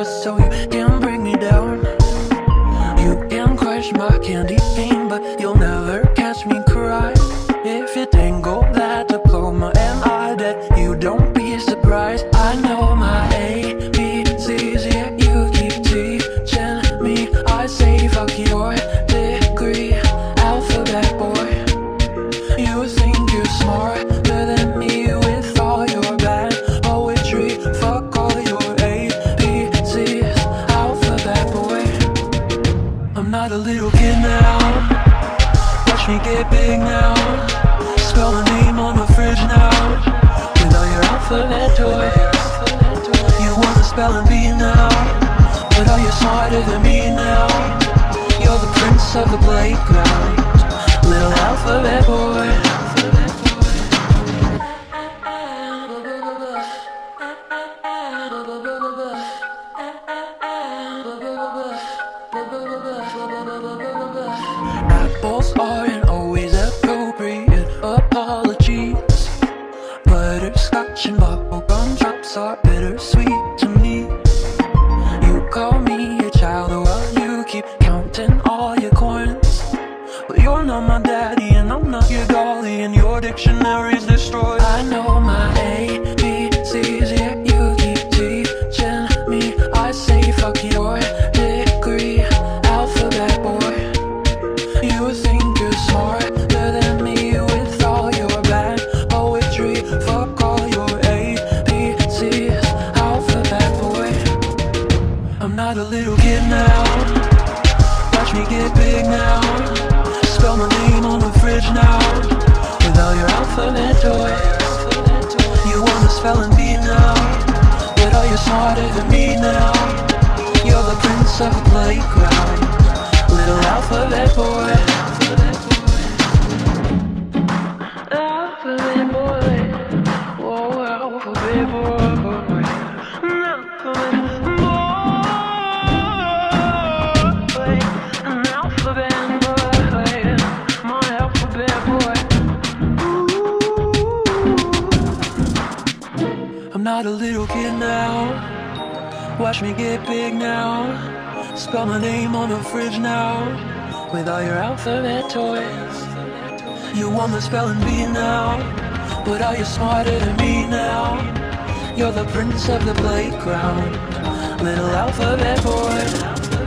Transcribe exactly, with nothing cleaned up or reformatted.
just so you can bring me down. You can crush my candy cane, but you'll never catch me cry. If you dangle that diploma and I bet you don't be surprised. I know my A B C's, yeah, you keep teaching me. I say fuck your degree, alphabet boy. You think you're smarter than me with all your bad poetry. Fuck all your A B C's, alphabet boy. I'm not a little kid now, watch me get big now. Spell my name on the fridge now, with all your alphabet toys. You wanna spell and bee now, but are you smarter than me now? You're the prince of the playground, little alphabet boy. Apples aren't always appropriate apologies. Butterscotch and bubblegum drops are bittersweet to me. You call me a child while you keep counting all your coins. But you're not my daddy and I'm not your dolly, and your dictionary's destroyed. I know my A B C's, yeah, you keep teaching me. I say fuck your degree, alphabet boy. You think you're smarter than me with all your bad poetry. Fuck all your A B C's, alphabet boy. I'm not a little kid now, watch me get big now. Spell my name on the fridge now, with all your alphabet toys. You wanna spell and bee now, but are you smarter than me now? You're the prince of the playground, little alphabet boy. Alphabet boy, whoa, alphabet boy. Alphabet boy, an alphabet boy, my alphabet boy. Ooh. I'm not a little kid now, watch me get big now. Spell my name on the fridge now, with all your alphabet toys. You want the spelling bee now, but are you smarter than me now? You're the prince of the playground, little alphabet boy.